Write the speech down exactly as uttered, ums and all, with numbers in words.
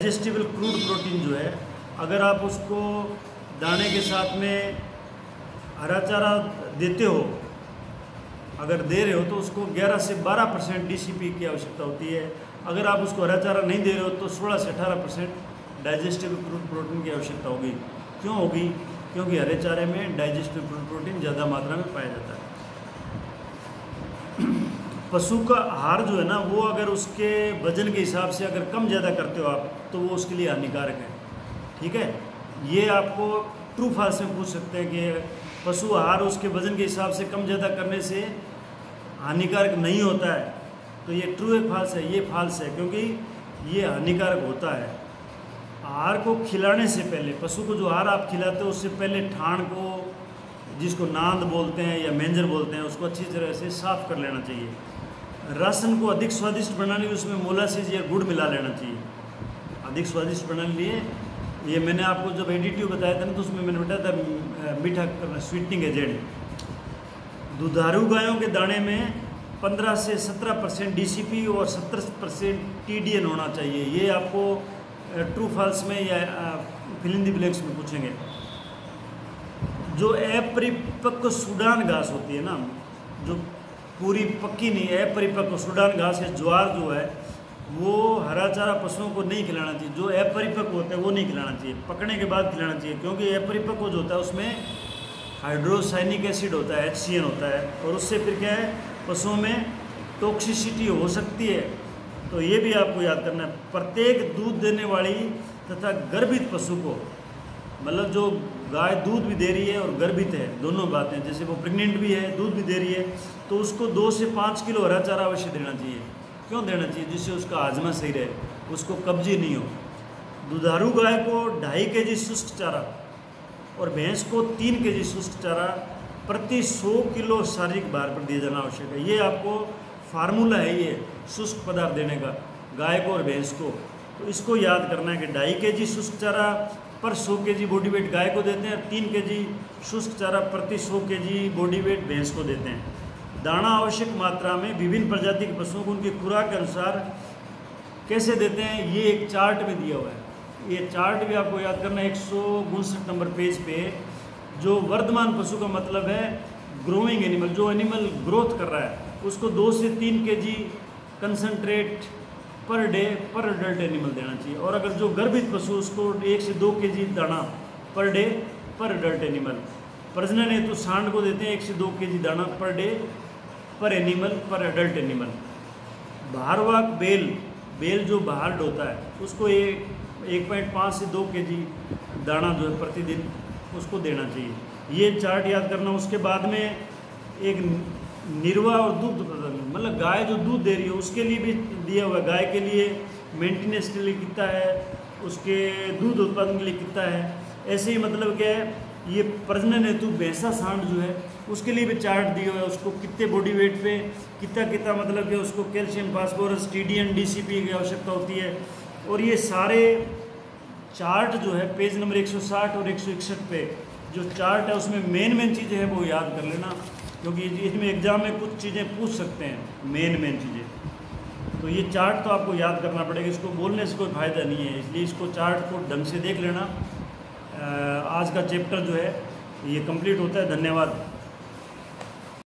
Digestible crude protein जो है, अगर आप उसको दाने के साथ में हरा चारा देते हो, अगर दे रहे हो तो उसको ग्यारह से बारह परसेंट डी सी पी की आवश्यकता होती है। अगर आप उसको हरा चारा नहीं दे रहे हो तो सोलह से अठारह परसेंट डाइजेस्टिबल क्रूड प्रोटीन की आवश्यकता होगी। क्यों होगी? क्योंकि हरे चारे में डाइजेस्टिबल क्रूड प्रोटीन ज़्यादा मात्रा में पाया जाता है। पशु का आहार जो है ना, वो अगर उसके वजन के हिसाब से अगर कम ज़्यादा करते हो आप, तो वो उसके लिए हानिकारक है। ठीक है, ये आपको ट्रू फॉल्स में पूछ सकते हैं कि पशु आहार उसके वजन के हिसाब से कम ज़्यादा करने से हानिकारक नहीं होता है। तो ये ट्रू है फॉल्स है? ये फॉल्स है, क्योंकि ये हानिकारक होता है। आहार को खिलाने से पहले, पशु को जो आहार आप खिलाते हो उससे पहले ठाण को, जिसको नांद बोलते हैं या मेंजर बोलते हैं, उसको अच्छी तरह से साफ़ कर लेना चाहिए। राशन को अधिक स्वादिष्ट बनाने के लिए उसमें मोलासिस या गुड़ मिला लेना चाहिए। अधिक स्वादिष्ट बनाने के लिए, ये मैंने आपको जब एडिटिव बताया था ना, तो उसमें मैंने बताया था मीठा करना, स्वीटनिंग एजेंट। दुधारू गायों के दाने में पंद्रह से सत्रह परसेंट डी सी पी और सत्तर परसेंट टी डी एन होना चाहिए। ये आपको ट्रू फॉल्स में या फिल इन द ब्लैंक्स में पूछेंगे। जो अपरिपक्व सूडान घास होती है ना, जो पूरी पक्की नहीं है, अपरिपक्व सूडान घास या ज्वार जो है, वो हरा चारा पशुओं को नहीं खिलाना चाहिए। जो अपरिपक्व होता है वो नहीं खिलाना चाहिए, पकने के बाद खिलाना चाहिए। क्योंकि अपरिपक्व जो होता है उसमें हाइड्रोसाइनिक एसिड होता है, एच सी एन होता है, और उससे फिर क्या है, पशुओं में टॉक्सिसिटी हो सकती है। तो ये भी आपको याद करना है। प्रत्येक दूध देने वाली तथा गर्भित पशु को, मतलब जो गाय दूध भी दे रही है और गर्भित है, दोनों बातें, जैसे वो प्रेग्नेंट भी है, दूध भी दे रही है, तो उसको दो से पाँच किलो हरा चारा अवश्य देना चाहिए। क्यों देना चाहिए? जिससे उसका हाजमा सही रहे, उसको कब्जी नहीं हो। दुधारू गाय को ढाई के जी शुष्क चारा और भैंस को तीन के जी शुष्क चारा प्रति सौ किलो शारीरिक भार पर दिया जाना आवश्यक है। ये आपको फार्मूला है ये शुष्क पदार्थ देने का गाय को और भैंस को। तो इसको याद करना है कि ढाई के जी शुष्क चारा पर सौ के जी बॉडी वेट गाय को देते हैं, और तीन के जी शुष्क चारा प्रति सौ के जी बॉडी वेट भैंस को देते हैं। दाना आवश्यक मात्रा में विभिन्न प्रजाति के पशुओं को उनकी खुराक के अनुसार कैसे देते हैं, ये एक चार्ट में दिया हुआ है। ये चार्ट भी आपको याद करना है, एक सौ उनसठ नंबर पेज पे। जो वर्धमान पशु का मतलब है ग्रोइंग एनिमल, जो एनिमल ग्रोथ कर रहा है, उसको दो से तीन K G concentrate per day per adult animal देना चाहिए। और अगर जो गर्भित पशु, उसको एक से दो के जी दाना पर डे पर अडल्ट एनिमल। प्रजनन हेतु सांड को देते हैं एक से दो के जी दाना पर day per animal per adult animal. बाहरवाक बेल, बेल जो बाहर होता है, उसको एक एक पॉइंट पाँच से दो के जी दाना जो है प्रतिदिन उसको देना चाहिए। ये चार्ट याद करना। उसके बाद में एक निर्वाह और दूध उत्पादन, मतलब गाय जो दूध दे रही है उसके लिए भी दिया हुआ है। गाय के लिए मेंटेनेंस के लिए कितना है, उसके दूध उत्पादन के लिए कितना है। ऐसे ही मतलब क्या है, ये प्रजनन हेतु भैंसा सांड जो है उसके लिए भी चार्ट दिया हुआ है। उसको कितने बॉडी वेट पे कितना कितना मतलब कि उसको calcium, phosphorus, T D N, D C P की आवश्यकता होती है। और ये सारे चार्ट जो है पेज नंबर एक सौ साठ और एक सौ इकसठ पे जो चार्ट है, उसमें मेन मेन चीज़ें हैं वो याद कर लेना, क्योंकि इसमें एग्जाम में कुछ चीज़ें पूछ सकते हैं, मेन मेन चीज़ें। तो ये चार्ट तो आपको याद करना पड़ेगा, इसको बोलने से कोई फ़ायदा नहीं है, इसलिए इसको चार्ट को ढंग से देख लेना। आज का चैप्टर जो है ये कंप्लीट होता है। धन्यवाद।